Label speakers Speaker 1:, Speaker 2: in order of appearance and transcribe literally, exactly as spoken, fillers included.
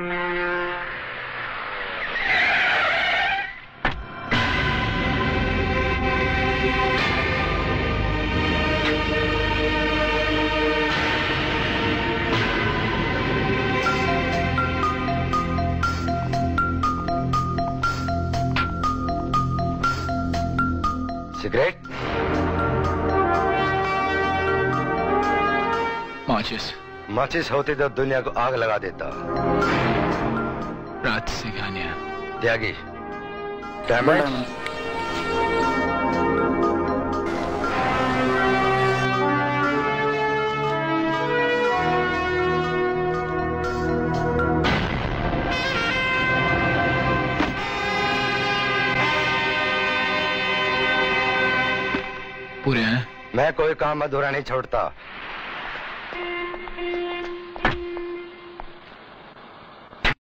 Speaker 1: Cigarette?
Speaker 2: माचिस।
Speaker 1: माचिस होती तो दुनिया को आग लगा देता।
Speaker 2: रात से कहानियां।
Speaker 1: त्यागी, डैमेज।
Speaker 2: पूरे हैं?
Speaker 1: मैं कोई काम अधूरा नहीं छोड़ता।